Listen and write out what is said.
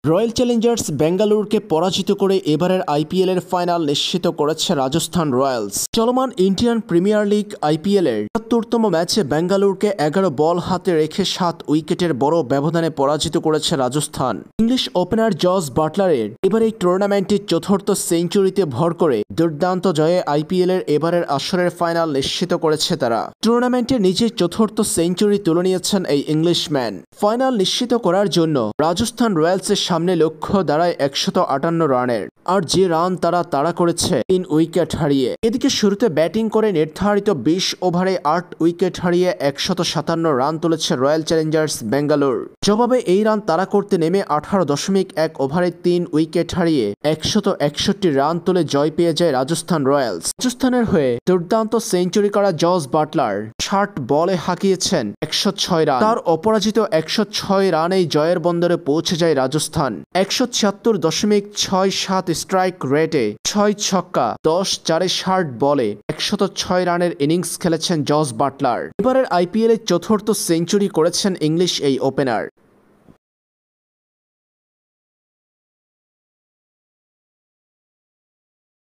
Royal Challengers বেঙ্গালুরুকে পরাজিত করে এবারের আইপিএলের ফাইনাল নিশ্চিত করেছে রাজস্থান রয়্যালস। চলমান ইন্ডিয়ান প্রিমিয়ার লিগ আইপিএলের ৭৪তম ম্যাচে বেঙ্গালুরুকে ১১ বল হাতে রেখে ৭ উইকেটের বড় ব্যবধানে পরাজিত করেছে রাজস্থান। ইংলিশ ওপেনার জস বাটলারের এবার এই টুর্নামেন্টে চতুর্থ সেঞ্চুরিতে ভর করে দুর্দান্ত জয়ে আইপিএলের এবারের আসরের ফাইনাল নিশ্চিত করেছে তারা। টুর্নামেন্টে নিজের চতুর্থ সেঞ্চুরি তুলে নিয়েছেন এই ইংলিশম্যান। ফাইনাল নিশ্চিত করার জন্য রাজস্থান রয়্যালসের সামনে লক্ষ্য দাঁড়ায় ১৫৮ রানের, আর যে রান তারা করেছে ৩ উইকেট হারিয়ে। এদিকে শুরুতে ব্যাটিং করে নির্ধারিত ২০ ওভারে ৮ উইকেট হারিয়ে ১৫৭ রান তুলেছে রয়্যাল চ্যালেঞ্জার্স বেঙ্গালুরু। জবাবে এই রান তাড়া করতে নেমে ১৮.১ ওভারে ৩ উইকেট হারিয়ে ১৬১ রান তুলে জয় পেয়ে যায় রাজস্থান রয়্যালস। রাজস্থানের হয়ে দুর্দান্ত সেঞ্চুরি করা জস বাটলার ৬০ বলে হাঁকিয়েছেন ১০৬ রান। তার অপরাজিত ১০৬ রানেই জয়ের বন্দরে পৌঁছে যায় রাজস্থান। ১৭৬.৬৭ স্ট্রাইক রেটে ৬ ছক্কা ১০/৪ ৬০ বলে ১০৬ রানের ইনিংস খেলেছেন জস বাটলার। এবারের আইপিএলের চতুর্থ সেঞ্চুরি করেছেন ইংলিশ এই ওপেনার।